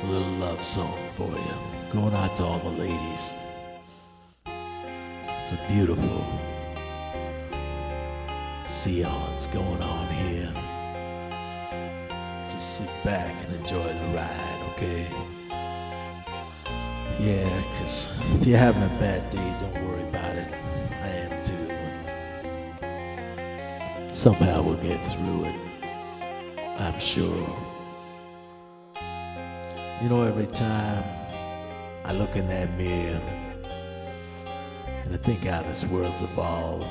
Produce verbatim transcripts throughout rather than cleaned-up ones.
a little love song for you. Going out to all the ladies. It's a beautiful seance going on here. Just sit back and enjoy the ride, okay? Yeah, because if you're having a bad day, don't worry about it. I am too. Somehow we'll get through it, I'm sure. You know, every time I look in that mirror and I think how this world's evolved,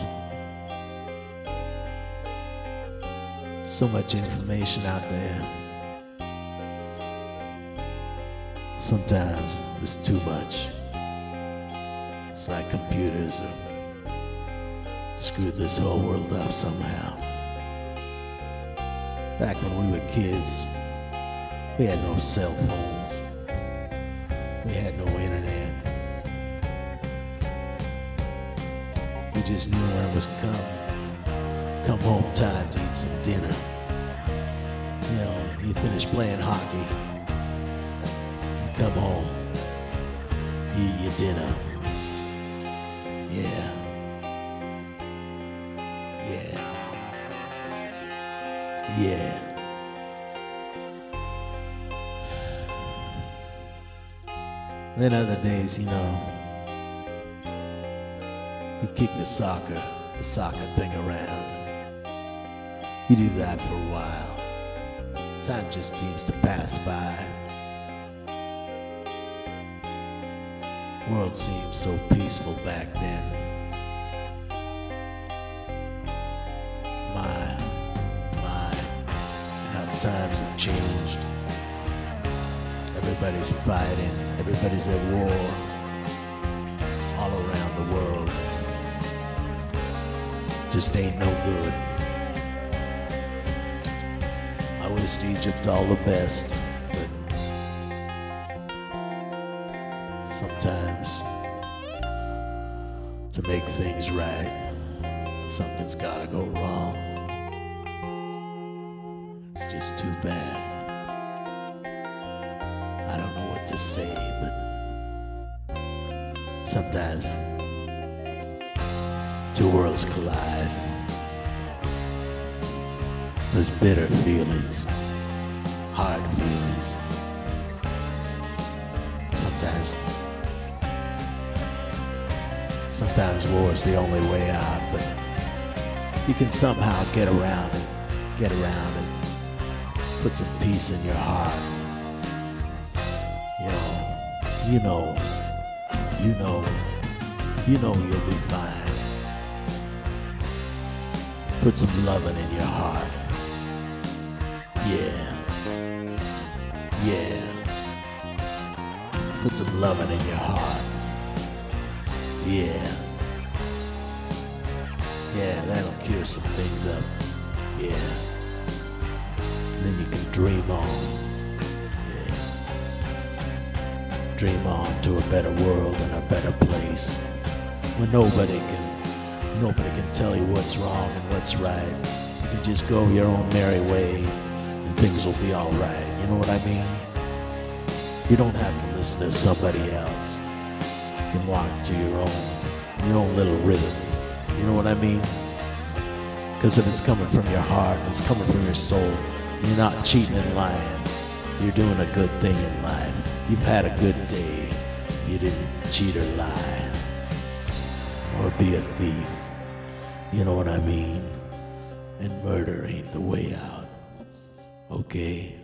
so much information out there. Sometimes it's too much. It's like computers have screwed this whole world up somehow. Back when we were kids, we had no cell phones. We had no internet. We just knew when it was come, come home time to eat some dinner. You know, you finish playing hockey, you come home, you eat your dinner. Yeah. Yeah. Yeah. Then other days, you know, you kick the soccer, the soccer thing around. You do that for a while. Time just seems to pass by. World seemed so peaceful back then. My, my, how times have changed. Everybody's fighting, everybody's at war, all around the world. Just ain't no good. I wished Egypt all the best, but sometimes to make things right, something's gotta go wrong. It's just too bad. I don't know what to say, but sometimes two worlds collide. There's bitter feelings, hard feelings. Sometimes, sometimes war's the only way out, but you can somehow get around it, get around it, put some peace in your heart. You know, you know, you know, you know you'll be fine. Put some loving in your heart. Yeah, yeah. Put some loving in your heart. Yeah, yeah, that'll cure some things up. Yeah, and then you can dream on. Dream on to a better world and a better place where nobody can nobody can tell you what's wrong and what's right. You can just go your own merry way and things will be all right. You know what I mean? You don't have to listen to somebody else. You can walk to your own your own little rhythm. You know what I mean? Because if it's coming from your heart, it's coming from your soul, you're not cheating and lying. You're doing a good thing in life. You've had a good day. You didn't cheat or lie or be a thief. You know what I mean? And murder ain't the way out. Okay?